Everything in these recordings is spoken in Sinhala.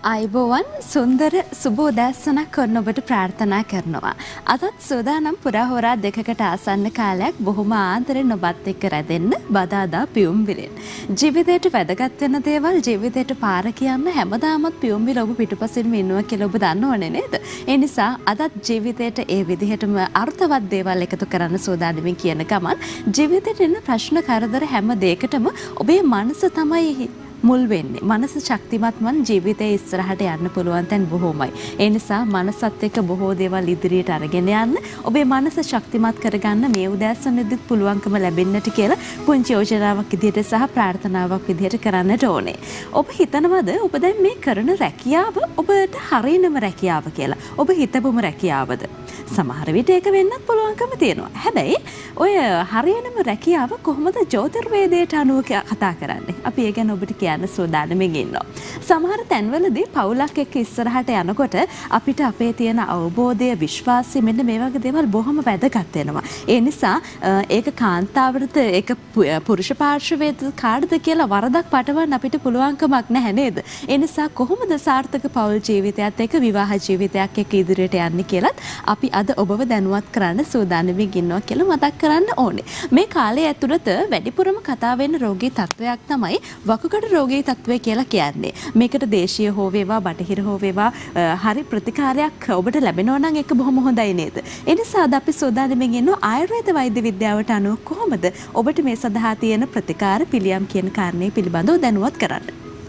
අයිබෝවන් සුන්දර සුබ උදෑසනක් කරන ඔබට ප්‍රාර්ථනා කරනවා. අදත් සූදානම් පුරාහෝරා දෙකකට ආසන්න කාලයක් බොහොම ආදරෙන් ඔබත් එක්ක රැඳෙන්න බදාදා පියුම් විලෙන්. ජීවිතේට වැදගත් වෙන දේවල් ජීවිතේට පාර කියන්න හැමදාමත් පියුම් විල ඔබ පිටුපසින්ම ඉන්නවා කියලා ඔබ දන්නවනේ නේද? ඒ නිසා අදත් ජීවිතේට ඒ විදිහටම අර්ථවත් දේවල් එකතු කරන්න සූදානම්ින් කියන ගමන් ජීවිතේට එන ප්‍රශ්න කරදර හැම දෙයකටම ඔබේ මනස තමයි මුල් වෙන්නේ. මනස ශක්තිමත් වන් ජීවිතයේ ඉස්සරහට යන්න පුළුවන් තැන් බොහෝමයි. ඒ නිසා මනසත් එක්ක බොහෝ දේවල් ඉදිරියට අරගෙන යන්න ඔබේ මනස ශක්තිමත් කරගන්න මේ උදෑසනෙදිත් පුළුවන්කම ලැබෙන්නට කියලා පුංචි යෝජනාවක් විදිහට සහ ප්‍රාර්ථනාවක් විදිහට කරන්නට ඕනේ. ඔබ හිතනවද ඔබ දැන් මේ කරන රැකියාව ඔබට හරියනම රැකියාව කියලා? ඔබ හිතපුම රැකියාවද? සමහර විට ඒක වෙන්නත් පුළුවන්කම තියෙනවා. හැබැයි ඔය හරියනම රැකියාව කොහොමද ජ්‍යොතිර්වේදයට අනුව කතා කරන්නේ? අපි ඒ ගැන ඔබට කියන්න සූදානම්ින් ඉන්නවා. සමහර තැන්වලදී පවුලක් එක්ක ඉස්සරහට යනකොට අපිට අපේ තියෙන අවබෝධය, විශ්වාසය මෙන්න මේ වගේ දේවල් බොහොම වැදගත් වෙනවා. ඒ නිසා ඒක කාන්තාවරට ඒක පුරුෂ පාර්ශවයේද කාටද කියලා වරදක් පටවන්න අපිට පුළුවන්කමක් නැහැ නේද? ඒ නිසා කොහොමද සාර්ථක පවුල් ජීවිතයත් එක්ක විවාහ ජීවිතයක් එක්ක ඉදිරියට යන්නේ කියලත් අපි අද ඔබව දැනුවත් කරන්න සූදානම්ින් ඉන්නවා කියලා මතක් කරන්න ඕනේ. මේ කාලය ඇතුළත වැඩිපුරම කතා වෙන රෝගී තත්වයක් තමයි වකුගඩු රෝගී තත්වය කියලා කියන්නේ. මේකට දේශීය හෝ වේවා බටහිර හෝ වේවා හරි ප්‍රතිකාරයක් ඔබට ලැබෙනවා නම් ඒක බොහොම හොඳයි නේද? ඒ නිසා අද අපි සූදානම්ින් ඉන්නවා ආයුර්වේද වෛද්‍ය විද්‍යාවට අනුව කොහොමද ඔබට මේ සඳහා තියෙන ප්‍රතිකාර පිළියම් කියන කාරණේ පිළිබඳව දැනුවත් කරන්න.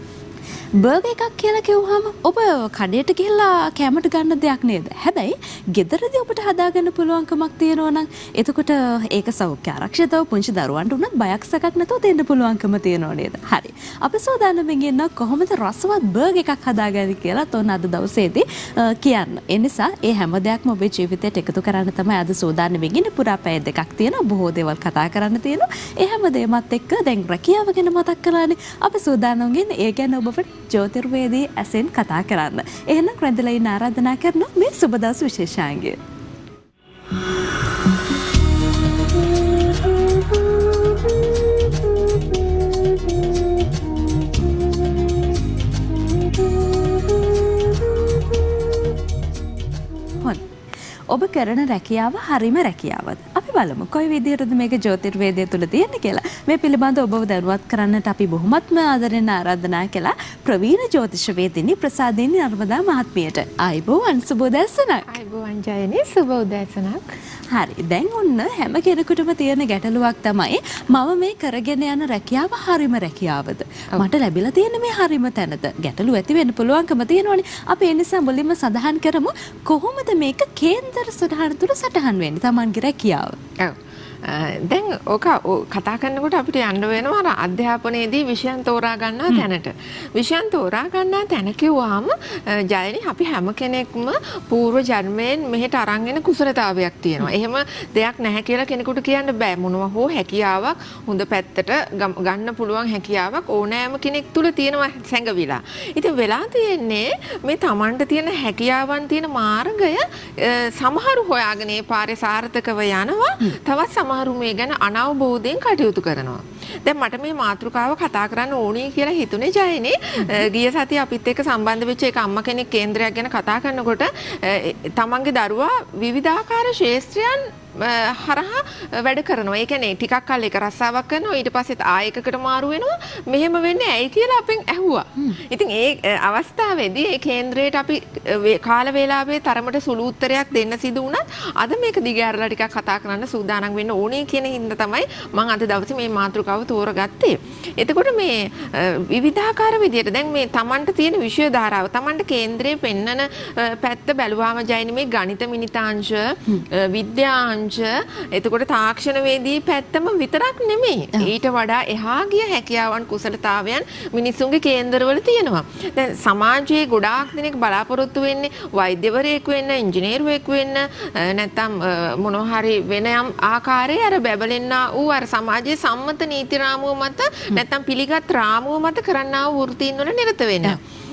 බර්ගර් එකක් කියලා කිව්වහම ඔබ කඩේට ගිහලා කැමට ගන්න දෙයක් නේද? හැබැයි ගෙදරදී ඔබට හදාගන්න පුළුවන්කමක් තියෙනවා නම් එතකොට ඒක සෞඛ්‍ය ආරක්ෂිතව පුංචි දරුවන්ට උනත් බයක් සැකක් නැතුව දෙන්න පුළුවන්කම තියෙනවා නේද? හරි. අපි සූදානම්ින් ඉන්න කොහොමද රසවත් බර්ගර් එකක් හදාගන්නේ කියලා තෝරන අද දවසේදී කියන්න. ඒ නිසා ඒ හැම දෙයක්ම ඔබේ ජීවිතයට එකතු කරන්න තමයි අද සූදානම්ින් ඉන්නේ. පුරා පැය දෙකක් තියෙනවා. බොහෝ දේවල් කතා කරන්න තියෙනවා. ඒ හැම දෙයමත් එක්ක දැන් රැකියාව ගැන මතක් කළානේ. අපි සූදානම් ඉන්නේ ඒ ගැන ඔබට ජ්‍යොතිර්වේදී ඇසෙන් කතා කරන්න. එහෙනම් රැඳලා ඉන්න ආරාධනා කරනවා මේ සුබ දවස් විශේෂාංගය. ඔබ කරන රැකියාව හරිම රැකියාවද? අපි බලමු කොයි විදිහටද මේක ජ්‍යොතිර්වේදය තුල තියෙන්නේ කියලා. මේ පිළිබඳව ඔබව දැනුවත් කරන්නට අපි බොහොමත්ම ආදරෙන් ආරාධනා කළා ප්‍රවීණ ජ්‍යොතිෂවේදිනී ප්‍රසාදිනී නර්මදා මහත්මියට. ආයිබෝවන් සුබ උදෑසනක්. ආයිබෝවන් ජයනී සුබ උදෑසනක්. හරි. දැන් ඔන්න හැම කෙනෙකුටම තියෙන ගැටලුවක් තමයි මම මේ කරගෙන යන රැකියාව හරිම රැකියාවද? මට ලැබිලා තියෙන මේ හරිම තැනද? ගැටලු ඇති වෙන්න පුළුවන්කම තියෙනවනේ. අපි ඒ නිසා මුලින්ම සඳහන් කරමු කොහොමද මේක කේන්දර සටහන තුල සටහන් වෙන්නේ Tamanගේ රැකියාව. ඔව්. දැන් ඕක කතා කරනකොට අපිට යන්න වෙනවා අර අධ්‍යාපනයේදී විෂයන් තෝරා ගන්නා තැනට. විෂයන් තෝරා ගන්නා තැන කිව්වහම ජයනි අපි හැම කෙනෙක්ම పూర్ව ජන්මයෙන් මෙහෙට අරන් එන කුසලතාවයක් තියෙනවා. එහෙම දෙයක් නැහැ කියලා කෙනෙකුට කියන්න බෑ. මොනවා හෝ හැකියාවක් හොඳ පැත්තට ගන්න පුළුවන් හැකියාවක් ඕනෑම කෙනෙක් තුල තියෙනවා සැඟවිලා. ඉතින් වෙලා තියෙන්නේ මේ Tamanට තියෙන හැකියාවන් තියෙන මාර්ගය සමහරු හොයාගෙන ඒ පාරේ සාර්ථකව යනවා. තවත් සමහරු මේ ගැන අනවබෝධයෙන් කටයුතු කරනවා. දැන් මට මේ මාතෘකාව කතා කරන්න ඕනේ කියලා හිතුනේ ජයනේ. ගිය සතිය අපිත් එක්ක සම්බන්ධ වෙච්ච එක අම්මා කෙනෙක් කේන්ද්‍රයක් ගැන කතා කරනකොට තමන්ගේ දරුවා විවිධාකාර ශාස්ත්‍රයන් හරහා වැඩ කරනවා. ඒ කියන්නේ ටිකක් කල් එක රස්සාවක් කරනවා ඊට පස්සෙත් ආයකකට මාරු වෙනවා. මෙහෙම වෙන්නේ ඇයි කියලා අපෙන් ඇහුවා. ඉතින් ඒ අවස්ථාවේදී ඒ කේන්ද්‍රයට අපි කාල වේලාවේ තරමට සුළු උත්තරයක් දෙන්න සිදු වුණත් අද මේක දිගහැරලා ටිකක් කතා කරන්න සූදානම් වෙන්න ඕනේ කියන හින්දා තමයි මම අද දවසේ මේ මාතෘකාව තෝරගත්තේ. එතකොට මේ විවිධාකාර විදියට දැන් මේ Tamanට තියෙන විෂය ධාරාව Tamanට කේන්ද්‍රයේ පෙන්නන පැත්ත බැලුවාම ජයනි මේ ගණිත මිනිතාංශ විද්‍යාංශ එතකොට තාක්ෂණවේදී පැත්තම විතරක් නෙමෙයි. ඊට වඩා එහා ගිය හැකියාවන් කුසලතාවයන් මිනිසුන්ගේ කේන්දරවල තියෙනවා. දැන් සමාජයේ ගොඩාක් දෙනෙක් බලාපොරොත්තු වෙන්නේ වෛද්‍යවරයෙක් වෙන්න, ඉංජිනේරුවෙක් වෙන්න, නැත්නම් මොනවා හරි වෙන යම් ආකාරයේ අර බැබලෙන්නා වූ අර සමාජයේ සම්මත නීති රාමුව මත නැත්නම් පිළිගත් රාමුව මත කරන්නා වූ වෘත්තීන් වල නිරත වෙන්න.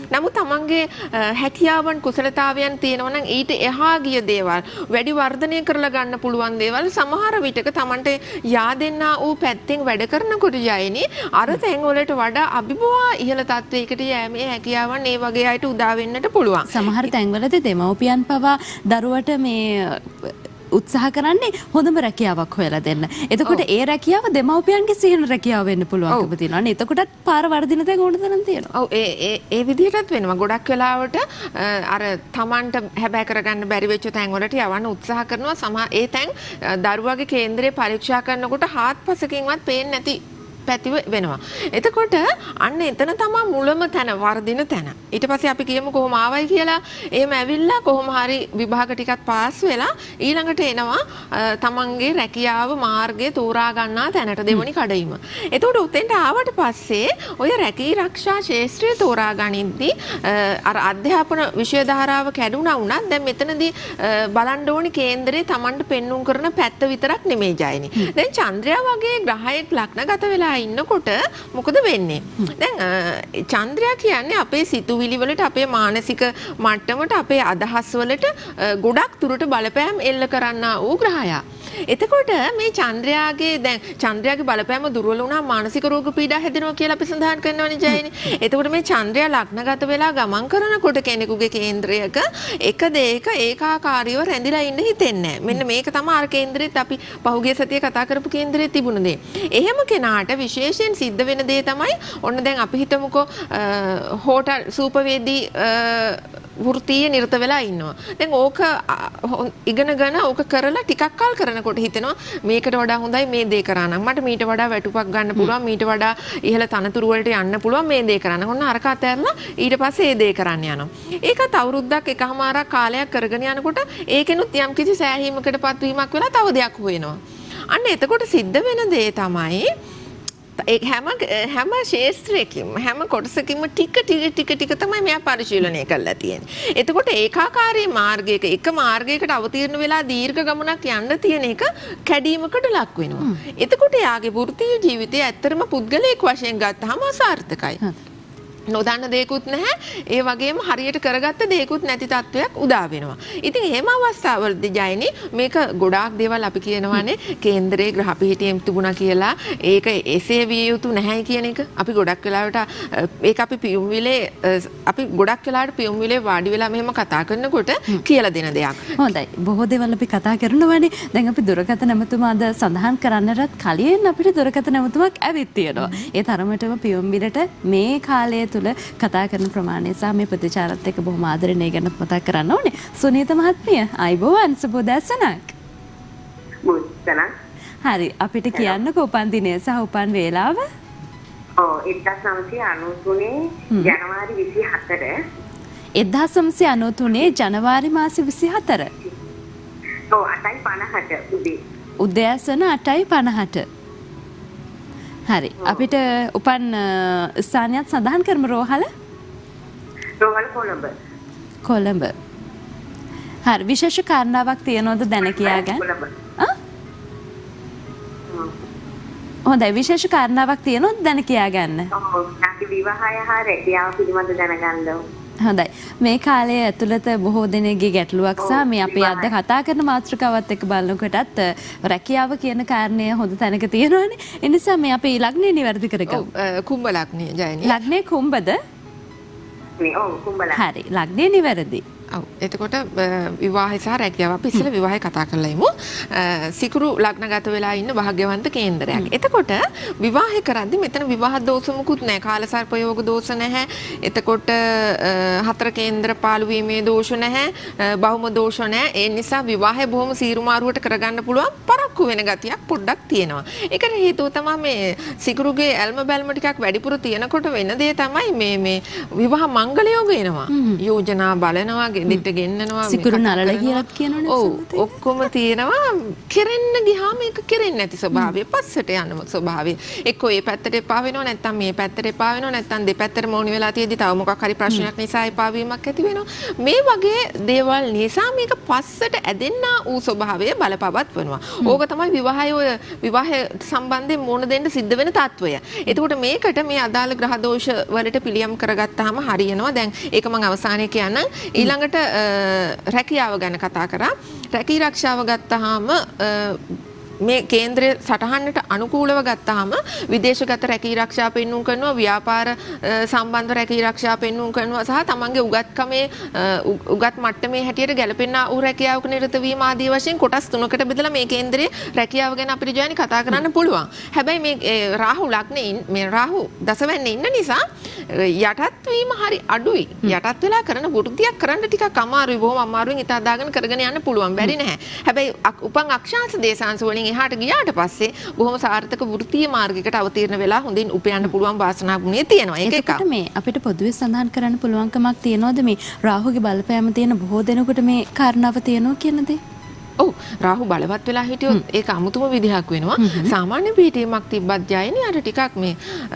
නමුත් තමන්ගේ හැකියාවන් කුසලතාවයන් තියෙනවා නම් ඊට එහා ගිය දේවල් වැඩි වර්ධනය කරලා ගන්න පුළුවන් දේවල් සමහර විටක තමන්ට yaadෙන්නා වූ පැත්තෙන් වැඩ කරනකොට යයිනේ අර තැන් වලට වඩා අභිභවා ඉහළ තත්වයකට යෑමේ හැකියාවන් ඒ වගේ අයට උදා වෙන්නට පුළුවන්. සමහර තැන්වලදී දෙමව්පියන් පවා දරුවට මේ උත්සාහ කරන්නේ හොඳම රැකියාවක් හොයලා දෙන්න. එතකොට ඒ රැකියාව දෙමව්පියන්ගේ සිහින රැකියාව වෙන්න පුළුවන්කම තියෙනවා. එතකොටත් පාර වර්ධින තැන් ඕන තරම් තියෙනවා. ඔව් ඒ විදිහටත් වෙනවා. ගොඩක් වෙලාවට අර Tamanට හැබෑ කරගන්න බැරි වෙච්ච තැන් වලට යවන්න උත්සාහ කරනවා. ඒ තැන් දරුවාගේ කේන්දරේ පරීක්ෂා කරනකොට හාත්පසකින්වත් පේන්නේ නැති පැති වෙනවා. එතකොට අන්න එතන තමයි මුලම තැන වර්ධින තැන. ඊට පස්සේ අපි කියමු කොහොම ආවයි කියලා. එහෙම ඇවිල්ලා කොහොම හරි විභාග ටිකක් පාස් වෙලා ඊළඟට එනවා තමන්ගේ රැකියාව මාර්ගය තෝරා ගන්නා තැනට දෙවෙනි කඩයිම. එතකොට උතෙන්ට ආවට පස්සේ ඔය රැකී ආරක්ෂා ශාස්ත්‍රය තෝරා ගනිද්දී අර අධ්‍යාපන විෂය ධාරාව කැඩුනා වුණත් දැන් මෙතනදී බලන්න ඕනි කේන්දරේ තමන්ට පෙන්눔 කරන පැත්ත විතරක් නෙමෙයි ජයනි. දැන් චන්ද්‍රයා වගේ ග්‍රහයෙක් ලග්නගත වෙලා ඉන්නකොට මොකද වෙන්නේ? දැන් චන්ද්‍රයා කියන්නේ අපේ සිතුවිලි වලට, අපේ මානසික මට්ටමට, අපේ අදහස් වලට ගොඩක් දුරට බලපෑම් එල්ල කරන්නා වූ ග්‍රහයා. එතකොට මේ චන්ද්‍රයාගේ බලපෑම දුර්වල වුණා මානසික රෝග පීඩා හැදෙනවා කියලා අපි සඳහන් කරනවානේ ජයනි. එතකොට මේ චන්ද්‍රයා ලග්නගත වෙලා ගමන් කරනකොට කෙනෙකුගේ කේන්ද්‍රයක එක දෙයක ඒකාකාරීව රැඳිලා ඉන්න හිතෙන්නේ නැහැ. මෙන්න මේක තමයි අර කේන්ද්‍රෙත් අපි පහුගිය සතියේ කතා කරපු කේන්ද්‍රෙත් තිබුණ දේ. එහෙම කෙනාට විශේෂයෙන් සිද්ධ වෙන දේ තමයි ඔන්න දැන් අපි හිතමුකෝ හෝටල් සූපවේදී වෘත්තීය නිරත වෙලා ඉන්නවා. දැන් ඕක ඉගෙනගෙන ඕක කරලා ටිකක් කල් කරනකොට හිතෙනවා මේකට වඩා හොඳයි මේ දේ කරා නම් මට මීට වඩා වැටුපක් ගන්න පුළුවන්, මීට වඩා ඉහළ තනතුරු වලට යන්න පුළුවන් මේ දේ කරන්න. ඔන්න අරක අතහැරලා ඊට පස්සේ ඒ දේ කරන්න යනවා. ඒකත් අවුරුද්දක් එකමාරක් කාලයක් කරගෙන යනකොට ඒකෙනුත් යම් කිසි සෑහීමකටපත් වීමක් වෙලා තව දෙයක් හොයනවා. අන්න එතකොට සිද්ධ වෙන දේ තමයි හැම ශාස්ත්‍රයකින්ම හැම කොටසකින්ම ටික තමයි මෙයා පරිශීලනය කරලා තියෙන්නේ. එතකොට ඒකාකාරී මාර්ගයක එක මාර්ගයකට අවතීර්ණ වෙලා දීර්ඝ ගමනක් යන්න තියෙන එක කැඩීමකට ලක් වෙනවා. එතකොට යාගේ වෘත්තීය ජීවිතය ඇත්තටම පුද්ගලික වශයෙන් ගත්තාම අසාර්ථකයි. නොදන්න දෙයක්වත් නැහැ. ඒ වගේම හරියට කරගත්ත දෙයක්වත් නැති තත්වයක් උදා වෙනවා. ඉතින් එහෙම අවස්ථාවලදී ජයනි මේක ගොඩාක් දේවල් අපි කියනවානේ කේන්දරේ ග්‍රහ පිහිටියෙන් තිබුණා කියලා. ඒක එසේ විය යුතු නැහැ කියන එක. අපි ගොඩක් වෙලාවට ඒක අපි පියුම් විලේ ගොඩක් වෙලාවට පියුම් විලේ වාඩි වෙලා මෙහෙම කතා කරනකොට කියලා දෙන දෙයක්. හොඳයි. බොහෝ දේවල් අපි කතා කරනවානේ. දැන් අපි දුරකථන නැමතුමා අද සඳහන් කරන්නටත් කලින් අපිට දුරකථන නැමතුමක් ඇවිත් තියෙනවා. ඒ තරමටම පියුම් විලට මේ කාලය කතා කරන ප්‍රමාණය සහ මේ ප්‍රතිචාරත් එක්ක බොහොම ආදරෙන් ඒ ගැන මතක් කරන්න ඕනේ. සුනීත මහත්මිය, අයබෝවන් සුබෝදෑසනක්. හරි, අපිට කියන්නකෝ උපන් දිනය සහ උපන් වේලාව. 1993 ජනවාරි 24. 1993 ජනවාරි මාසේ 24. ඔව් 8:50 උදේ. උදෑසන 8:50. හරි, අපිට උපන් ස්ථානයක් සඳහන් කරමු. රෝහල කොළඹ. හරි, විශේෂ කාරණාවක් තියනවද දැන කියාගන්න? හොඳයි, විශේෂ කාරණාවක් තියනවද දැන කියාගන්න? විවාහය හා රැකියාව පිළිබඳ දැනගන්න. හොඳයි, මේ කාලය ඇතුළත බොහෝ දෙනෙක්ගේ ගැටලුවක් සහ මේ අපි අද කතා කරන මාතෘකාවත් එක්ක බලනකොටත් රැකියාව කියන කාරණය හොඳ තැනක තියෙනවානේ. ඒ නිසා මේ අපි ලග්නේ නිවැරදි කරගමු. කුම්භ ලග්නේ ජයනි. ලග්නේ කුම්භද? ඔව් කුම්භ ලග්නේ. හරි, ලග්නේ නිවැරදි. ඔව්. එතකොට විවාහය සහ රැකියාව අපි ඉස්සෙල්ලා විවාහය කතා කරලා ඉමු. සිකුරු ලග්නගත වෙලා ඉන්න භාග්‍යවන්ත කේන්දරයක්. එතකොට විවාහය කරද්දී මෙතන විවාහ දෝෂ මුකුත් නැහැ. කාලසර්ප යෝග දෝෂ නැහැ. එතකොට හතර කේන්දර පාළු වීමේ දෝෂ නැහැ. බහුම දෝෂ නැහැ. ඒ නිසා විවාහය බොහොම සීරුමාරුවට කරගන්න පුළුවන් පරක්කු වෙන ගතියක් පොඩ්ඩක් තියෙනවා. ඒකට හේතුව තමයි මේ සිකුරුගේ ඇල්ම බැල්ම ටිකක් වැඩිපුර තියෙනකොට වෙන දේ තමයි මේ විවාහ මංගල යෝග එනවා. යෝජනා බලනවා, ගෙදෙට්ට ගෙන්නනවා සිකුරු නලල කියලාත් කියනවනේ. ඔව් ඔක්කොම තියෙනවා. කෙරෙන්න ගියාම ඒක කෙරෙන්නේ නැති ස්වභාවය, පස්සට යන ස්වභාවය. එක්කෝ ඒ පැත්තට එපා වෙනවා, නැත්නම් මේ පැත්තට එපා වෙනවා, නැත්නම් දෙපැත්තටම ඕනි වෙලා තියෙද්දි තව මොකක් හරි ප්‍රශ්නයක් නිසා එපා වීමක් ඇති වෙනවා. මේ වගේ දේවල් නිසා මේක පස්සට ඇදෙන්නා වූ ස්වභාවය බලපවත්වනවා. ඕක තමයි විවාහ සම්බන්ධයෙන් මුණ දෙන්න සිද්ධ වෙන තත්වය. එතකොට මේකට මේ අදාළ ග්‍රහ දෝෂ වලට පිළියම් කරගත්තාම හරියනවා. දැන් ඒක මම අවසානයේ කියන්නම්. ඊළඟට රැකියාව ගැන කතා කරා. රැකී ආරක්ෂාව ගත්තාම මේ කේන්ද්‍රයේ සටහනට අනුකූලව ගත්තාම විදේශගත රැකී ආරක්ෂා පෙන්වුම් කරනවා, ව්‍යාපාර සම්බන්ධ රැකී ආරක්ෂා පෙන්වුම් කරනවා සහ තමන්ගේ උගත් මට්ටමේ හැටියට ගැලපෙනා වූ රැකියාවක නිරත වීම ආදී වශයෙන් කොටස් තුනකට බෙදලා මේ කේන්ද්‍රයේ රැකියාව ගැන අපිට ජයනි කතා කරන්න පුළුවන්. හැබැයි මේ රාහු ලග්නේ මේ රාහු දසවැන්නේ ඉන්න නිසා යටත් වීම හරි අඩුයි. යටත් වෙලා කරන වෘත්තියක් කරන්න ටිකක් අමාරුයි. බොහොම අමාරුවෙන් ඉත හදාගෙන කරගෙන යන්න පුළුවන්. බැරි නැහැ. හැබැයි උපන් අක්ෂාංශ දේශාංශ වලින් එහාට ගියාට පස්සේ බොහොම සාර්ථක වෘත්තීය මාර්ගයකට අවතීර්ණ වෙලා හොඳින් උපයන්න පුළුවන් වාසනා ගුණය තියෙනවා. ඒක එකක්. මේ අපිට පොදුවේ සඳහන් කරන්න පුළුවන්කමක් තියනවද මේ රාහුගේ බලපෑම තියෙන බොහෝ දෙනෙකුට මේ කාරණාව තියෙනවා කියන දේ? ඔව් රාහු බලවත් වෙලා හිටියොත් ඒක අමුතුම විදිහක් වෙනවා. සාමාන්‍ය පිටීමක් තිබ්බත් ජයනේ අර ටිකක් මේ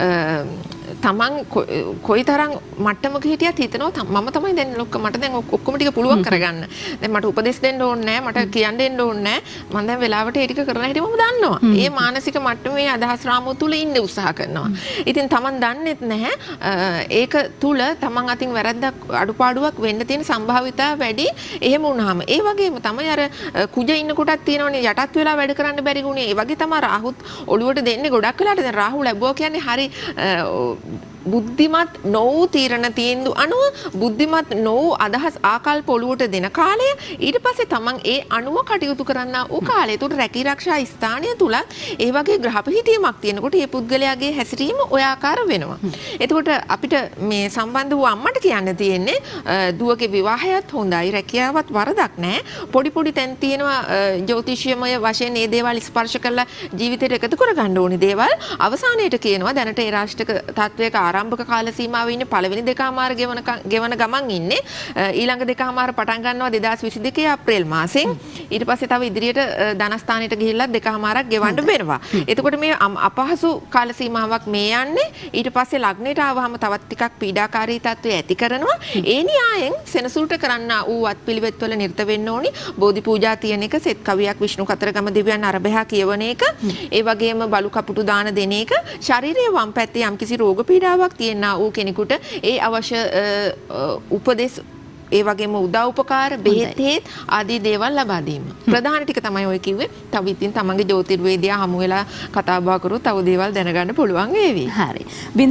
තමන් කොයිතරම් මට්ටමක හිටියත් හිතනවා මම තමයි දැන් මට දැන් ඔක්කොම ටික පුළුවන් කරගන්න. දැන් මට උපදෙස් දෙන්න ඕනේ නැහැ, මට කියන්න දෙන්න ඕනේ නැහැ. මම දැන් වෙලාවට ඒ ටික කරන හැටි මම දන්නවා. ඒ මානසික මට්ටමේ අදහස් රාමුව තුල ඉන්න උත්සාහ කරනවා. ඉතින් තමන් දන්නේත් නැහැ ඒක තුල තමන් අතින් වැරද්දක් අඩුපාඩුවක් වෙන්න තියෙන සම්භාවිතාව වැඩි. එහෙම වුණාම ඒ වගේම තමයි අර කුජ ඉන්න කොටත් තියෙනවනේ යටත් වෙලා වැඩ කරන්න බැරි ගුණේ. ඒ වගේ තමයි රාහුත් ඔළුවට දෙන්නේ ගොඩක් වෙලාට. දැන් රාහු ලැබුවා කියන්නේ හරි බුද්ධිමත් නොවූ තීරණ තීන්දු අනුව බුද්ධිමත් නොවූ අදහස් ආකල්ප ඔළුවට දෙන කාලය ඊට පස්සේ තමන් ඒ අනුව කටයුතු කරන්න ඌ කාලය. ඒකට රැකී ආරක්ෂා ස්ථානය තුල ඒ වගේ ග්‍රහ පිහිටීමක් තියෙනකොට මේ පුද්ගලයාගේ හැසිරීම ඔය ආකාර වෙනවා. එතකොට අපිට මේ සම්බන්ධ වූ අම්මට කියන්න තියෙන්නේ දුවගේ විවාහයත් හොඳයි, රැකියාවත් වරදක් නැහැ. පොඩි තැන් තියෙනවා ජ්‍යොතිෂීයමය වශයෙන් මේ දේවල් ස්පර්ශ කරලා ජීවිතයට එකතු කරගන්න ඕනි දේවල්. අවසානයේට කියනවා දැනට ඒ රාෂ්ට්‍රක තත්වයක ආරම්භක කාල සීමාවේ ඉන්නේ පළවෙනි දෙකමාර ගෙවන ගමන් ඉන්නේ. ඊළඟ දෙකමාර පටන් ගන්නවා 2022 අප්‍රේල් මාසෙන්. ඊට පස්සේ තව ඉදිරියට ධනස්ථානෙට ගිහිල්ලා දෙකමාරක් ගෙවන්න වෙනවා. එතකොට මේ අපහසු කාල සීමාවක් මේ යන්නේ. ඊට පස්සේ ලග්නෙට ආවහම තවත් ටිකක් පීඩාකාරී තත්ත්වය ඇති කරනවා. ඒ න්‍යායෙන් සෙනසුල්ට කරන්න ඌවත් පිළිවෙත් වල නිරත වෙන්න ඕනි. බෝධි පූජා තියෙන එක, සෙත් කවියක් විෂ්ණු කතරගම දිව්‍යයන් අරබයා කියවන එක, ඒ වගේම බලු කපුටු දාන දෙන එක, ශාරීරික වම් පැත්තේ යම්කිසි රෝග පීඩාවක් තියෙනා වූ කෙනෙකුට ඒ අවශ්‍ය උපදෙස් ඒ වගේම උදව් උපකාර බෙහෙත් ආදී දේවල් ලබා දීම. ප්‍රධාන ටික තමයි ඔය කිව්වේ. තව ඉතින් තමන්ගේ ජ්‍යොතිර්වේදියා හමු වෙලා කතා බහ කරුවොත් තව දේවල් දැනගන්න පුළුවන් වේවි. හරි.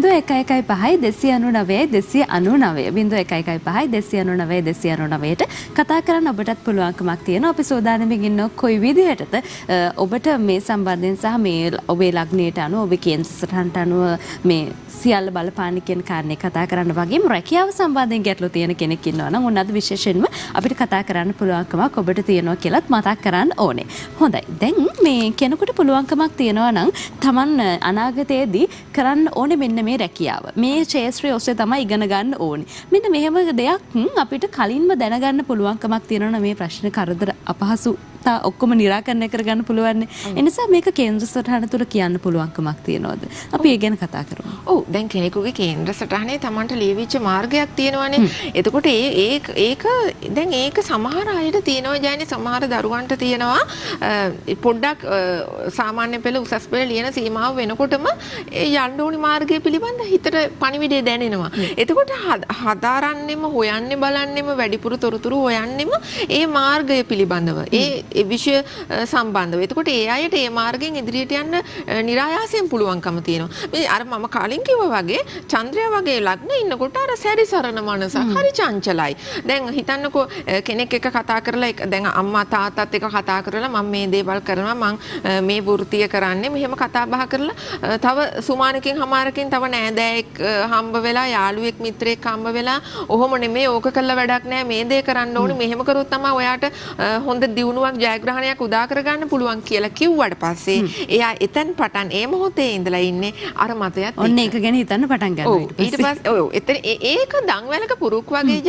0115 කතා කරන්න ඔබටත් පුළුවන්කමක් තියෙනවා. අපි සෝදානමින් ඉන්න කොයි විදිහටද ඔබට මේ සම්බන්ධයෙන් සහ මේ ඔබේ ලග්නයට අනුව ඔබේ කේන්ද්‍ර සටහනට අනුව මේ සියල්ල බලපාන කියන කාරණේ කතා කරන්න වගේම රැකියාව සම්බන්ධයෙන් ගැටලු තියෙන කෙනෙක් ඉන්නවා නම් උන්නත් විශේෂයෙන්ම අපිට කතා කරන්න පුළුවන්කමක් ඔබට තියෙනවා කියලාත් මතක් කරන්න ඕනේ. හොඳයි. දැන් මේ කෙනෙකුට පුළුවන්කමක් තියෙනවා නම් Taman අනාගතයේදී කරන්න ඕනේ මෙන්න මේ රැකියාව. මේ ක්ෂේත්‍රය ඔස්සේ තමයි ඉගෙන ගන්න ඕනේ. මෙන්න මෙහෙම දෙයක් අපිට කලින්ම දැනගන්න පුළුවන්කමක් තියෙනවා මේ ප්‍රශ්න කරදර අපහසු ඔක්කොම निराකරණය කරගන්න පුළුවන්. ඒ නිසා මේක කේන්ද්‍ර සටහන තුල කියන්න පුළුවන්කමක් තියනවාද? අපි ඒ ගැන කතා කරමු. ඔව් දැන් කෙනෙකුගේ කේන්ද්‍ර සටහනේ Tamanට ලියවිච්ච මාර්ගයක් තියෙනවානේ. එතකොට ඒක දැන් ඒක සමහර අයට තියෙනවා ජයනේ සමහර දරුවන්ට තියෙනවා පොඩ්ඩක් සාමාන්‍ය පෙළ උසස් පෙළ ලියන සීමාව වෙනකොටම ඒ යන්න ඕනි මාර්ගය පිළිබඳ හිතට පණිවිඩය දැනෙනවා. එතකොට හදාරන්නෙම හොයන්නේ බලන්නෙම වැඩිපුර තොරතුරු හොයන්නෙම ඒ මාර්ගය පිළිබඳව. ඒ විෂය සම්බන්ධව. එතකොට ඒ අයට ඒ මාර්ගයෙන් ඉදිරියට යන්න નિરાයාසයෙන් පුළුවන්කම තියෙනවා. මේ අර මම කලින් කිව්වා වගේ චන්ද්‍රයා වගේ ලග්න ඉන්නකොට අර සැරිසරන මනසක් හරි චංචලයි. දැන් හිතන්නකෝ කෙනෙක් එක කතා කරලා දැන් අම්මා තාත්තත් එක කතා කරලා මම මේ දේවල් කරනවා මම මේ වෘත්තිය කරන්නේ මෙහෙම කතා බහ කරලා තව සුමානකින් හමාරකින් තව නෑදෑයෙක් හම්බ වෙලා යාළුවෙක් මිත්‍රයෙක් හම්බ වෙලා ඔහොම නෙමෙයි ඕක කළා වැඩක් නෑ මේ දේ කරන්න ඕනේ මෙහෙම කරොත් තමයි ඔයාට හොඳ දියුණුවක් ජයග්‍රහණයක් උදා කරගන්න පුළුවන් කියලා කිව්වට පස්සේ එයා එතෙන් පටන් ඒ මොහොතේ ඉඳලා ඉන්නේ අර මතයත් ඔන්න ඒක ගැන හිතන්න පටන් ගන්නවා ඊට පස්සේ ඔව් එතන ඒක දන්වැලක පුරුක් වගේ ජයනේ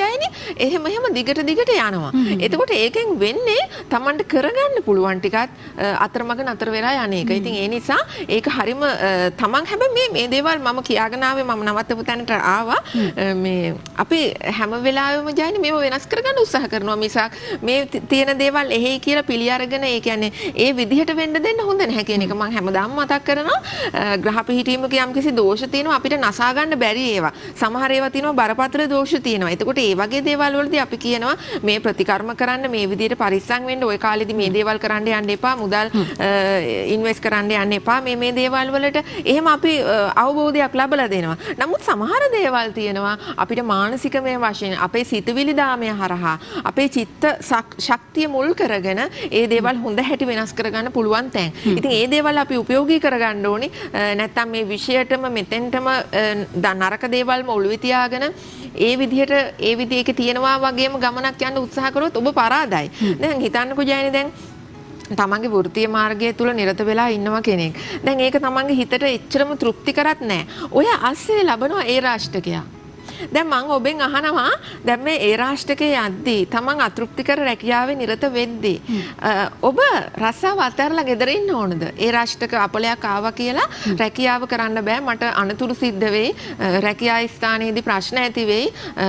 එහෙම දිගට යනවා. එතකොට ඒකෙන් වෙන්නේ Tamanට කරගන්න පුළුවන් ටිකත් අතරමඟ නතර වෙලා යන එක. ඉතින් ඒ නිසා ඒක හරිම Taman හැබැයි මේ දේවල් මම කියාගෙන ආවේ මම නවත්තපු තැනට ආවා. මේ අපි හැම වෙලාවෙම ජයනි මේව වෙනස් කරගන්න උත්සාහ කරනවා මිසක් මේ තියෙන දේවල් එහෙයි කියලා පිළි අරගෙන ඒ කියන්නේ ඒ විදිහට වෙන්න දෙන්න හොඳ නැහැ කියන එක මම හැමදාම මතක් කරනවා. ග්‍රහ පිහිටීමක යම්කිසි දෝෂ තියෙනවා අපිට නසා ගන්න බැරි ඒවා. සමහර ඒවා තියෙනවා බරපතල දෝෂ තියෙනවා. එතකොට ඒ වගේ දේවල් වලදී අපි කියනවා මේ ප්‍රතිකර්ම කරන්න මේ විදිහට පරිස්සම් වෙන්න ওই කාලෙදි මේ දේවල් කරන්න යන්න එපා. මුදල් ඉන්වෙස්ට් කරන්න යන්න එපා. මේ දේවල් වලට එහෙම අපි අවබෝධයක් ලැබලා දෙනවා. නමුත් සමහර දේවල් තියෙනවා අපිට මානසික මේ වශයෙන් අපේ සිතුවිලි දාමය හරහා අපේ චිත්ත ශක්තිය මුල් කරගෙන ඒ දේවල් හොඳ හැටි වෙනස් කරගන්න පුළුවන් තැන්. ඉතින් ඒ දේවල් අපි උපයෝගී කරගන්න ඕනේ. නැත්තම් මේ විෂයටම මෙතෙන්ටම නරක දේවල්ම ඔළුවේ තියාගෙන ඒ විදිහට තියෙනවා වගේම ගමනක් යන්න උත්සාහ කරොත් ඔබ පරාදයි. දැන් හිතන්නකෝ ජයනි දැන් තමන්ගේ වෘත්තීය මාර්ගය තුල නිරත වෙලා ඉන්නවා කෙනෙක්. දැන් ඒක තමන්ගේ හිතට එච්චරම තෘප්තිකරත් නැහැ. ඔය ASCII ලැබනවා ඒ රාෂ්ටකයක්. දැන් මම ඔබෙන් අහනවා දැන් මේ ඒ රාෂ්ටකයේ යද්දී තමන් අතෘප්තිකර රැකියාවේ නිරත වෙද්දී ඔබ රස්සාව අතහැරලා ගෙදර ඉන්න ඕනද? ඒ රාෂ්ටක අපලයක් ආවා කියලා රැකියාව කරන්න බෑ මට අනතුරු සිද්ධ වෙයි රැකියා ස්ථානයේදී ප්‍රශ්න ඇති වෙයි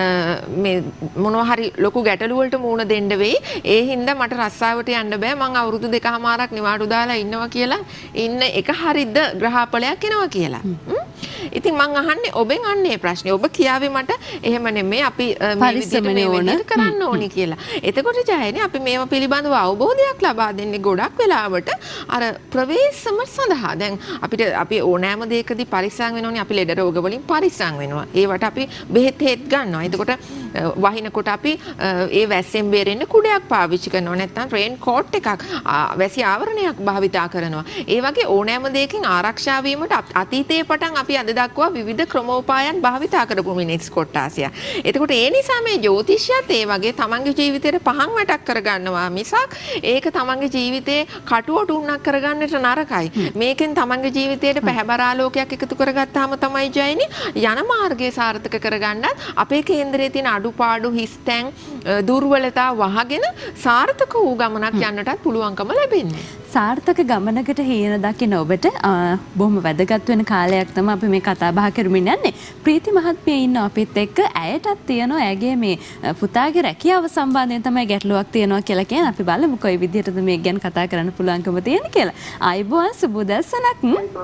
මේ මොනවා හරි ලොකු ගැටලු වලට මුහුණ දෙන්න වෙයි ඒ හින්දා මට රස්සාවට යන්න බෑ මං අවුරුදු 2කමාරක් නිවාඩු දාලා ඉන්නවා කියලා ඉන්න එක හරියද ග්‍රහපලයක් එනවා කියලා. ඉතින් මං අහන්නේ ඔබෙන් අන්නේ ප්‍රශ්නේ ඔබ කියාවේ මට එහෙම නෙමෙයි අපි මේ විදිහට කරන්න ඕනි කියලා. එතකොට ජයනේ අපි මේව පිළිබඳව අවබෝධයක් ලබා දෙන්නේ ගොඩක් වෙලාවට අර ප්‍රවේශම සඳහා. දැන් අපි ඕනෑම දෙයකදී පරිස්සම් වෙනෝනේ අපි ලෙඩ රෝග වලින් පරිස්සම් වෙනවා. ඒවට අපි බෙහෙත් ගන්නවා. එතකොට වහිනකොට අපි ඒ වැස්සෙන් බේරෙන්න කුඩයක් පාවිච්චි කරනවා. නැත්නම් රේන් කෝට් එකක් වැසි ආවරණයක් භාවිතා කරනවා. ඒ වගේ ඕනෑම දෙයකින් ආරක්ෂා වීමට අතීතයේ පටන් අපි අද දක්වා විවිධ ක්‍රමෝපායන් භාවිතා කරපු මිනිස් කොට්ටාසිය. එතකොට ඒ නිසා මේ ජ්‍යොතිෂයත් ඒ වගේ තමන්ගේ ජීවිතේට පහන් වැටක් කරගන්නවා මිසක් ඒක තමන්ගේ ජීවිතේ කටුවට උන්නක් කරගන්නට නරකයි. මේකෙන් තමන්ගේ ජීවිතේට පැහැබර ආලෝකයක් එකතු කරගත්තාම තමයි ජයනි යන මාර්ගය සාර්ථක කරගන්නත් අපේ කේන්දරයේ තියෙන අඩුපාඩු හිස්තැන් දුර්වලතා වහගෙන සාර්ථක වූ ගමනක් යන්නටත් පුළුවන්කම ලැබෙන්නේ. සාර්ථක ගමනකට හේන දකින්න ඔබට බොහොම වැදගත් වෙන කාලයක් තමයි අපි මේ කතා බහ කරමින් යන්නේ. ප්‍රීති මහත්මිය ඉන්න අපිත් එක්ක ඇයටත් තියෙනවා ඇගේ මේ පුතාගේ රැකියාව සම්බන්ධයෙන් තමයි ගැටලුවක් තියෙනවා කියලා කියන අපි බලමු කොයි විදිහටද මේ ගැන කතා කරන්න පුළුවන්කම තියෙන කියලා. ආයිබෝන් සුබෝදසනක්.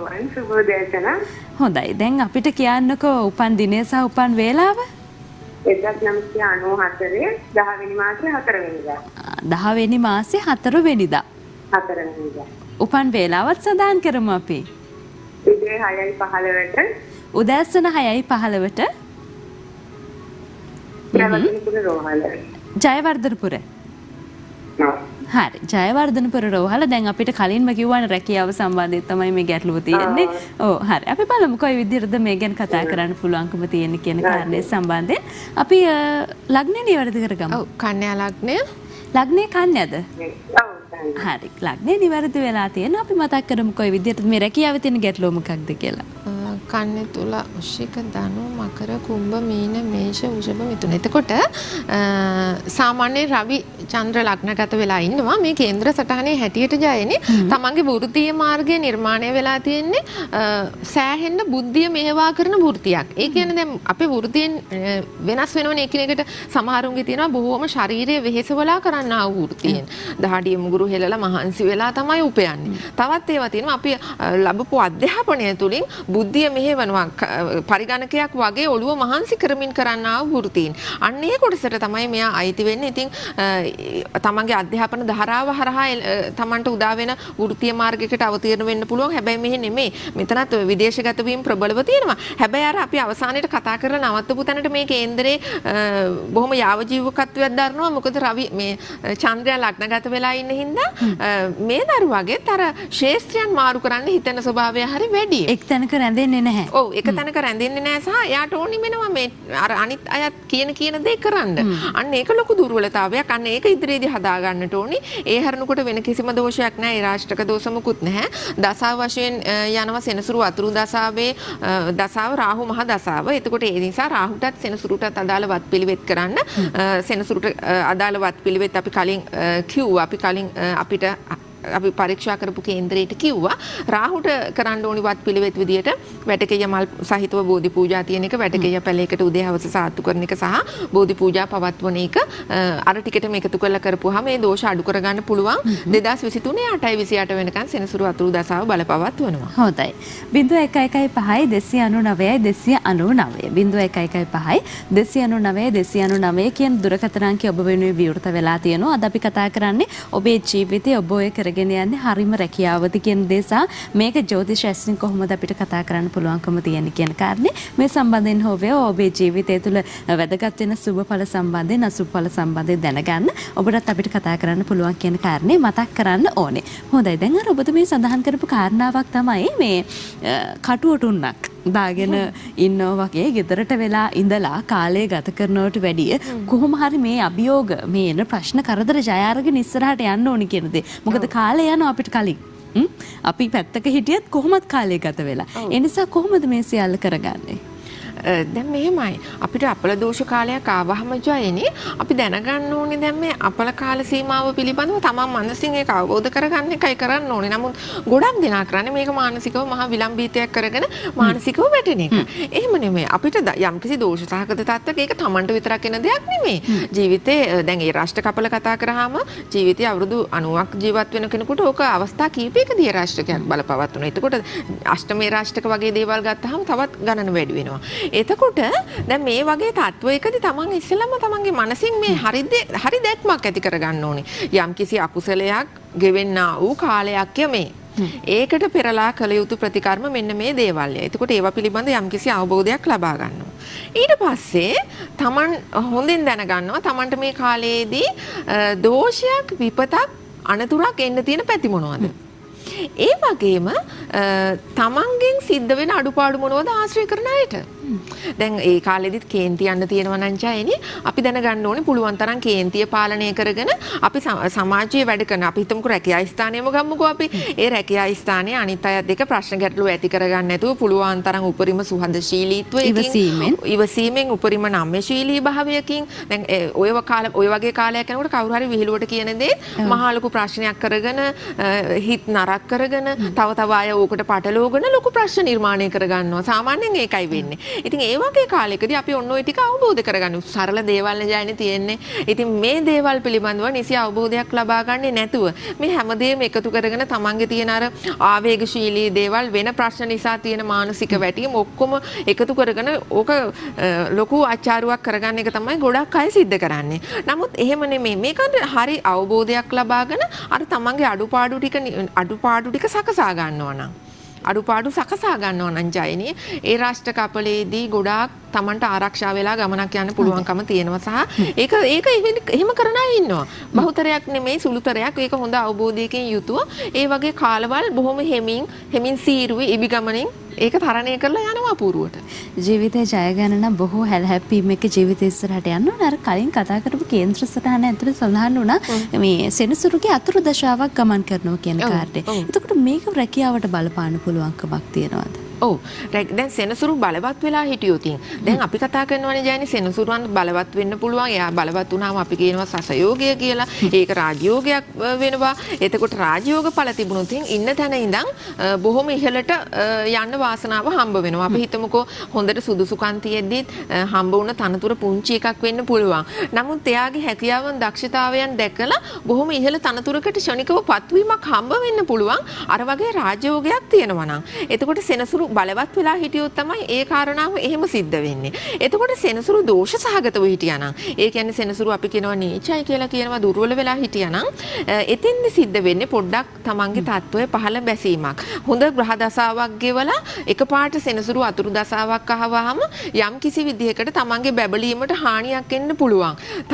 හොඳයි. දැන් අපිට කියන්නකෝ උපන් දිනය සහ උපන් වේලාව? 1994 10 වෙනි මාසේ 4 වෙනිදා. 10 වෙනි මාසේ 4 වෙනිදා. 4 වෙනිදා. උපන් වේලාවත් සඳහන් කරමු අපි. උදේ 6:15ට. උදෑසන 6:15ට. ජයවර්ධනපුර. හරි. ජයවර්ධනපුර රෝහල දැන් අපිට කලින්ම කිව්වනේ රැකියාව සම්බන්ධයෙන් තමයි මේ ගැටලුව තියෙන්නේ. ඔව් හරි. අපි බලමු කොයි විදිහටද මේ ගැන කතා කරන්න පුළුවන්කම තියෙන්නේ කියන කාරණේ සම්බන්ධයෙන්. අපි ලග්නේ නිවැරදි කරගමු. ඔව් කන්‍යා ලග්නය. ලග්නේ කන්‍යාද? හරි. ලග්නේ නිවැරදි වෙලා තියෙනවා. අපි මතක් කරමු කොයි විදිහටද මේ රැකියාවේ තියෙන ගැටලුව මොකක්ද කියලා. කන්නේ තුල වෘශ්චික ධනු මකර කුම්භ මීන මේෂ වෘෂභ මිථුන. එතකොට සාමාන්‍ය රවි චන්ද්‍ර ලග්නගත වෙලා ඉන්නවා මේ කේන්ද්‍ර සටහනේ හැටියට ජයනේ තමන්ගේ වෘත්තීය මාර්ගය නිර්මාණය වෙලා තියෙන්නේ සෑහෙන්න බුද්ධිය මෙහෙවා කරන වෘත්තියක්. ඒ කියන්නේ දැන් අපේ වෘත්තියෙන් වෙනස් වෙනවනේ එකිනෙකට සමහරුන්ගේ තියෙනවා බොහෝම ශාරීරික වෙහෙසවලා කරන්නා වූ වෘත්තියෙන්. දහඩිය මුගුරු හෙලලා මහන්සි වෙලා තමයි උපයන්නේ. තවත් ඒවා තියෙනවා අපි ලැබපු අධ්‍යාපනය තුලින් බුද්ධිය මෙහෙවනවා පරිගණකයක් වගේ ඔළුව මහන්සි කරමින් කරන්නා වූ වෘත්තීන්. අන්න ඒ කොටසට තමයි මෙයා අයිති වෙන්නේ. ඉතින් තමන්ගේ අධ්‍යාපන ධාරාව හරහා තමන්ට උදා වෙන වෘත්තීය මාර්ගයකට අවතීර්ණ වෙන්න පුළුවන්. හැබැයි මෙහෙ නෙමෙයි. මෙතනත් විදේශගත වීම ප්‍රබලව තියෙනවා. හැබැයි අර අපි අවසානයේට කතා කරලා නවත්තපු තැනට මේ කේන්දරේ බොහොම යාවජීවකත්වයක් දරනවා. මොකද රවි මේ චන්ද්‍රයා ලග්නගත වෙලා ඉන්න හින්දා මේ දරුවගෙත් අර ශේෂ්ත්‍රයන් මාරු කරන්න හිතෙන ස්වභාවය හරි වැඩි. එක් තැනක රැඳෙන්නේ නැහැ. ඔව් එක තැනක රැඳෙන්නේ නැහැ සහ එයාට ඕනි වෙනවා මේ අර අනිත් අයත් කියන දේ කරන්න. අන්න ඒක ලොකු දුර්වලතාවයක්. අන්න ඒක ඉදිරියේදී හදා ගන්නට ඕනි. ඒ හැරෙනකොට වෙන කිසිම දෝෂයක් නැහැ. ඒ රාෂ්ටක දෝෂ මුකුත් නැහැ. දසාව වශයෙන් යනවා සෙනසුරු අතුරු දසාවේ දසාව රාහු මහ දසාව. එතකොට ඒ නිසා රාහුටත් සෙනසුරුටත් අදාළ වත්පිළිවෙත් කරන්න. සෙනසුරුට අදාළ වත්පිළිවෙත් අපි කලින් කිව්වා. අපිට අපි පරීක්ෂා කරපු කේන්දරයට කිව්වා රාහුට කරන්න ඕනි වත්පිළිවෙත් විදියට වැටකෙය මල් සහිතව බෝධි පූජා තියෙන එක, වැටකෙය පැලයකට උදේ හවස සාත්තු කරන එක සහ බෝධි පූජා පවත්වන එක අර ටිකටම එකතු කරලා කරපුවාම මේ දෝෂ අඩු කරගන්න පුළුවන්. 2023 8:28 වෙනකන් සෙනසුරු අතුරු දසාව බලපවත්වනවා. හොඳයි. 0115 299 299 0115 කියන දුරකථන අංකය ඔබ වෙනුවෙන් විවෘත වෙලා තියෙනවා. අද අපි කතා කරන්නේ ඔබේ ජීවිතයේ ඔබ ඔය කරගෙන යන්නේ හරිම රැකියාවද කියන දේ සහ මේක ජ්‍යොතිෂ ඇස්ෙන් කොහොමද අපිට කතා කරන්න පුළුවන්කම තියෙන කියන කාරණේ මේ සම්බන්ධයෙන් හොවේ ඔබේ ජීවිතය තුළ වැදගත් වෙන සුබඵල සම්බන්ධයෙන් අසුබඵල සම්බන්ධයෙන් දැනගන්න ඔබටත් අපිට කතා කරන්න පුළුවන් කියන කාරණේ මතක් කරන්න ඕනේ. හොඳයි. දැන් අර ඔබතුමී සඳහන් කරපු කාරණාවක් තමයි මේ කටුවටුන්නක් දාගෙන ඉන්නවා වගේ ගෙදරට වෙලා ඉඳලා කාලය ගත කරනවට වැඩිය කොහොම හරි මේ අභියෝග මේ එන ප්‍රශ්න කරදර ජය අරගෙන ඉස්සරහට යන්න ඕනි කියන දේ. මොකද කාලය යනවා අපිට කලින්. අපි පැත්තක හිටියත් කොහොමත් කාලය ගත වෙලා. ඒ නිසා කොහොමද මේ සියල්ල කරගන්නේ? දැන් මෙහෙමයි අපිට අපල දෝෂ කාලයක් ආවහම ජයනේ අපි දැනගන්න ඕනේ දැන් මේ අපල කාල සීමාව පිළිබඳව තමන් මනසින් ඒක අවබෝධ කරගන්න එකයි කරන්න ඕනේ. නමුත් ගොඩක් දෙනා කරන්නේ මේක මානසිකව මහා විලම්භීතයක් කරගෙන මානසිකව වැටෙන එක. එහෙම නෙමෙයි. අපිට යම්කිසි දෝෂ සහගත තත්ත්වයක ඒක තමන්ට විතරක් එන දෙයක් නෙමෙයි. ජීවිතේ දැන් ඒ රාෂ්ට්‍ර කපල කතා කරාම ජීවිතේ අවුරුදු 90ක් ජීවත් වෙන කෙනෙකුට ඕක අවස්ථා කීපයකදී රාෂ්ට්‍රකයක් බලපවත්වනවා. එතකොට අෂ්ටමේ රාෂ්ට්‍රක වගේ දේවල් ගත්තාම තවත් ගණන වැඩි වෙනවා. එතකොට දැන් මේ වගේ තත්වයකදී තමන් ඉස්සෙල්ලාම තමන්ගේ මනසින් මේ හරි දැක්මක් ඇති කරගන්න ඕනේ. යම්කිසි අකුසලයක් ගෙවෙන්නා වූ කාලයක් යමේ. ඒකට පෙරලා කළ යුතු ප්‍රතිකර්ම මෙන්න මේ දේවල්ය. එතකොට ඒවා පිළිබඳ යම්කිසි අවබෝධයක් ලබා ගන්නවා. ඊට පස්සේ තමන් හොඳින් දැනගන්නවා තමන්ට මේ කාලයේදී දෝෂයක් විපතක් අනතුරක් එන්න තියෙන පැති මොනවද? ඒ වගේම තමන්ගෙන් සිද්ධ වෙන අඩුපාඩු මොනවද ආශ්‍රය කරන අයට. දැන් ඒ කාලෙදිත් කේන්ති යන්න තියෙනවා නම් ජයනේ අපි දැනගන්න ඕනේ පුළුවන් තරම් කේන්තිය පාලනය කරගෙන අපි සමාජයේ වැඩ කරන අපි හිතමුකෝ රැකියා ස්ථානයේම ගමුකෝ අපි ඒ රැකියා ස්ථානයේ අනිත් අයත් එක්ක ප්‍රශ්න ගැටලු ඇති කරගන්න නැතුව පුළුවන් තරම් උපරිම සුහදශීලීත්වයකින් ඉවසීමෙන් උපරිම නම්‍යශීලී භාවයකින් දැන් ඔය වගේ කාලයක් යනකොට කවුරු හරි විහිළුවට කියන දේ මහා ලොකු ප්‍රශ්නයක් කරගෙන හිත නරක කරගෙන තව අය ඕකට පටලවගෙන ලොකු ප්‍රශ්න නිර්මාණය කරගන්නවා. සාමාන්‍යයෙන් ඒකයි වෙන්නේ. ඉතින් ඒ වගේ කාලෙකදී අපි ඔන්න ඔය ටික අවබෝධ කරගන්න සරල දේවල් නෙජයනේ තියෙන්නේ. ඉතින් මේ දේවල් පිළිබඳව නිසි අවබෝධයක් ලබා ගන්නේ නැතුව මේ හැමදේම එකතු කරගෙන තමන්ගේ තියෙන අර ආවේගශීලී දේවල් වෙන ප්‍රශ්න නිසා තියෙන මානසික වැටීම් ඔක්කොම එකතු කරගෙන ඕක ලොකු ආචාරුවක් කරගන්න එක තමයි ගොඩක් අය සිද්ධ කරන්නේ. නමුත් එහෙම නෙමෙයි. මේකට හරි අවබෝධයක් ලබාගෙන අර තමන්ගේ අඩුපාඩු ටික සකසා ගන්නවා නම් අඩුපාඩු සකසා ගන්නවා නම් ජයනේ ඒ රාෂ්ට්‍ර කපලේදී ගොඩාක් තමන්ට ආරක්ෂා වෙලා ගමනක් යන්න පුළුවන්කම තියෙනවා සහ ඒක එහෙම කරන අය ඉන්නවා. බහුතරයක් නෙමෙයි සුළුතරයක්. ඒක හොඳ අවබෝධයකින් යුතුව ඒ වගේ කාලවල් බොහොම හෙමින් සීරුවේ ඉබි ගමනින් ඒක තරණය කරලා යනවා අපූර්වට. ජීවිතේ ජය ගන්න නම් බොහෝ හැලහැප්පීම් එක්ක ජීවිතය ඉස්සරහට යන්න ඕන. අර කලින් කතා කරපු කේන්ද්‍ර සටහන ඇතුලේ සඳහන් වුණා මේ සෙනසුරුගේ අතුරු දශාවක් ගමන් කරනවා කියන කාර්යය. එතකොට මේක රැකියාවට බලපාන්න පුළුවන්කමක් තියනවාද? ඔව්. දැන් සෙනසුරු බලවත් වෙලා හිටියොතින් දැන් අපි කතා කරනවානේ ජයනි සෙනසුරුන් බලවත් වෙන්න පුළුවන්. එයා බලවත් වුණාම අපි කියනවා සසයෝගය කියලා. ඒක රාජයෝගයක් වෙනවා. එතකොට රාජයෝග ඵල තිබුණොත් ඉන්න තැන ඉඳන් බොහොම ඉහළට යන්න වාසනාව හම්බ වෙනවා. අපි හිතමුකෝ හොඳට සුදුසුකම් තියෙද්දි හම්බ වුණ තනතුර පුංචි එකක් වෙන්න පුළුවන්. නමුත් එයාගේ හැකියාවන් දක්ෂතාවයන් දැකලා බොහොම ඉහළ තනතුරකට ක්ෂණිකව පත්වීමක් හම්බ වෙන්න පුළුවන්. අර වගේ රාජයෝගයක් තියෙනවා නම්. එතකොට සෙනසුරු බලවත් වෙලා හිටියොත් තමයි ඒ කාරණාව එහෙම සිද්ධ වෙන්නේ. එතකොට සෙනසුරු දෝෂ සහගතව හිටියානම් ඒ කියන්නේ සෙනසුරු අපි කියනවා නීචයි කියලා කියනවා දුර්වල වෙලා හිටියානම් එතෙන්ද සිද්ධ වෙන්නේ පොඩ්ඩක් තමන්ගේ තත්ත්වය පහළ බැසීමක්. හොඳ ග්‍රහ දසාවක් ගෙවලා එකපාරට සෙනසුරු අතුරු දසාවක් අහවහම යම් කිසි විදිහකට තමන්ගේ බැබලීමට හානියක් එන්න පුළුවන්.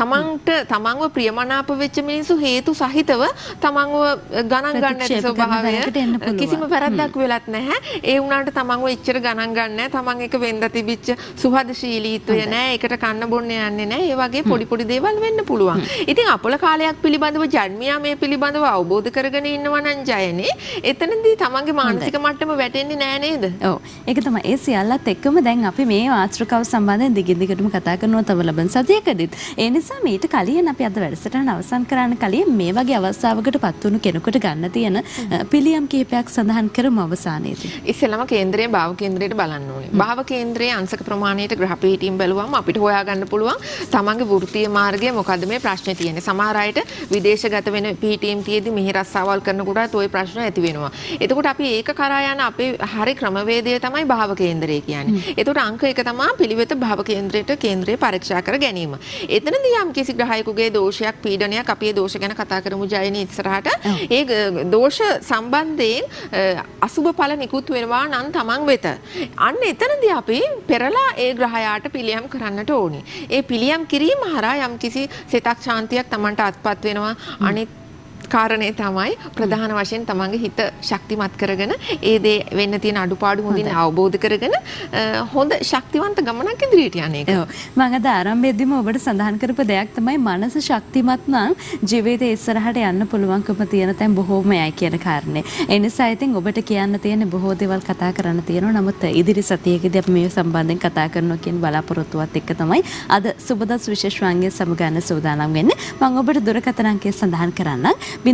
තමන්ව ප්‍රියමනාප වෙච්ච මිනිස්සු හේතු සහිතව තමන්ව ගණන් ගන්න නැති ස්වභාවය කිසිම වැරද්දක් වෙලත් නැහැ. ඒ වුණාට තමන්ව එච්චර ගණන් ගන්න නැහැ. තමන් එක වෙන්ද තිබිච්ච සුහදශීලීත්වය නැහැ. ඒකට කන්න බොන්න යන්නේ නැහැ. ඒ වගේ පොඩි පොඩි දේවල් වෙන්න පුළුවන්. ඉතින් අපල කාලයක් පිළිබඳව ජන්මියා මේ පිළිබඳව අවබෝධ කරගෙන ඉන්නවා නම් ජයනේ එතනදී තමන්ගේ මානසික මට්ටම වැටෙන්නේ නැහැ නේද? ඔව්. ඒක තමයි. ඒ සියල්ලත් එක්කම දැන් අපි මේ ආශ්‍රකව සම්බන්ධයෙන් දිගින් දිගටම කතා කරනවා තව ලබන සතියකදීත්. ඒ නිසා මීට කලින් අපි අද වැඩසටහන අවසන් කරන්න කලින් මේ වගේ අවස්ථාවකට පත් වුණු කෙනෙකුට ගන්න තියෙන පිළියම් කිහිපයක් සඳහන් කරමු අවසානයේදී. ඉස්සෙල්ලාම කේන්දරයේ භාව කේන්දරයට බලන්න ඕනේ. භාව කේන්දරයේ අංශක ප්‍රමාණයට ග්‍රහ පිහිටීම් බැලුවම අපිට හොයාගන්න පුළුවන් තමන්ගේ වෘත්තීය මාර්ගය මොකද්ද මේ ප්‍රශ්නේ තියෙන්නේ. සමහර අයට විදේශගත වෙන පිහිටීම් තියේදී මෙහි රස්සාවල් කරනකොටත් ওই ප්‍රශ්න ඇති වෙනවා. එතකොට අපි ඒක කරා යන අපේ හරි ක්‍රමවේදය තමයි භාව කේන්දරය කියන්නේ. එතකොට අංක 1 තමයි පිළිවෙත භාව කේන්දරයට කේන්දරය පරීක්ෂා කර ගැනීම. එතනදී යම් කිසි ග්‍රහයෙකුගේ දෝෂයක් පීඩනයක් අපි ඒ දෝෂ ගැන කතා කරමු ජයනේ ඉස්සරහට. ඒ දෝෂ සම්බන්ධයෙන් අසුබ ඵල නිකුත් වෙනවා නම් තමන් වෙත. අන්න එතනදී අපි පෙරලා ඒ ග්‍රහයාට පිළියම් කරන්නට ඕනේ. ඒ පිළියම් කිරීම හරහා යම් කිසි සිතක් ශාන්තියක් තමන්ට අත්පත් වෙනවා. අනිත් කාරණේ තමයි ප්‍රධාන වශයෙන් තමන්ගේ හිත ශක්තිමත් කරගෙන ඒ දේ වෙන්න තියෙන අඩුපාඩු හොඳින් අවබෝධ කරගෙන හොඳ ශක්තිවන්ත ගමනක් ඉදිරියට යන එක. ඔව්. මම අද ආරම්භයේදීම ඔබට සඳහන් කරපු දෙයක් තමයි මනස ශක්තිමත් නම් ජීවිතේ ඉස්සරහට යන්න පුළුවන්කම තියෙන තැන් බොහෝමයි කියන කාරණේ. ඒ නිසා ඉතින් ඔබට කියන්න තියෙන බොහෝ දේවල් කතා කරන්න තියෙනවා. නමුත් ඉදිරි සතියේදී අපි මේ සම්බන්ධයෙන් කතා කරනවා කියන බලාපොරොත්තුවත් එක්ක තමයි අද සුබදස් විශේෂ වංගයේ සමුගන්න සූදානම් වෙන්නේ. මම ඔබට දුරකථන අංකය සඳහන් කරන්නම්.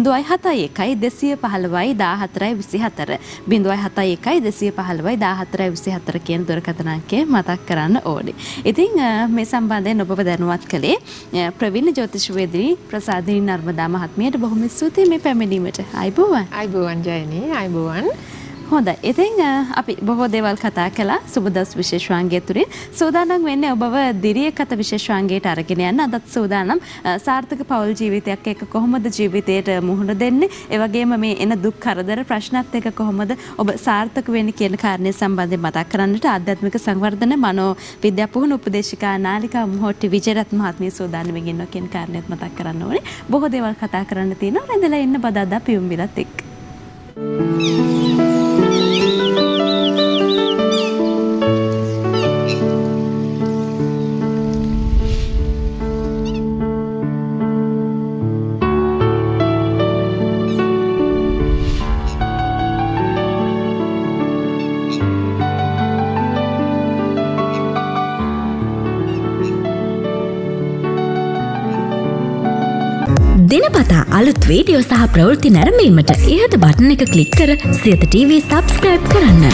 071 215 1424 කියන දුරකථන අංකය මතක් කරන්න ඕනේ. ඉතින් මේ සම්බන්ධයෙන් ඔබව දැනුවත් කළේ ප්‍රවීණ ජ්‍යොතිෂවේදී ප්‍රසාදිනී නර්මදා මහත්මියට බොහොම ස්තුතියි මේ පැමිණීමට. ආයුබෝවන්. ආයුබෝවන් ජයනී. ආයුබෝවන්. හොඳයි. ඉතින් අපි බොහෝ දේවල් කතා කළා සුබදස් විශේෂාංගය තුලින්. සූදානම් වෙන්නේ ඔබව දිරියකත විශේෂාංගයට අරගෙන යන්න. අදත් සූදානම් සාර්ථක පෞල් ජීවිතයක් එක්ක කොහොමද ජීවිතයට මුහුණ දෙන්නේ? ඒ වගේම මේ එන දුක් කරදර ප්‍රශ්නත් එක්ක කොහොමද ඔබ සාර්ථක වෙන්නේ කියන කාරණේ සම්බන්ධයෙන් මතක් කරන්නට ආධ්‍යාත්මික සංවර්ධන මනෝ විද්‍යා පුහුණු උපදේශිකා නාලිකා මොහොට්ටි විජයරත් මහත්මිය සූදානම් වෙමින් ඉන්නවා කියන කාරණේත් මතක් කරන්න ඕනේ. බොහෝ දේවල් කතා කරන්න තියෙනවා. රැඳලා ඉන්න බදාදා පියුම් විලත් එක්ක. දිනපතා අලුත් වීඩියෝ සහ ප්‍රවෘත්ති නැරඹීමට ඉහත බටන් එක ක්ලික් කර SiyathaTV subscribe කරන්න.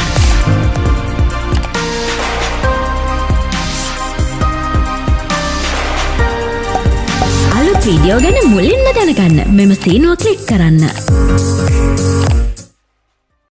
අලුත් වීඩියෝ ගැන මුලින්ම දැනගන්න මෙම සීනුව ක්ලික් කරන්න.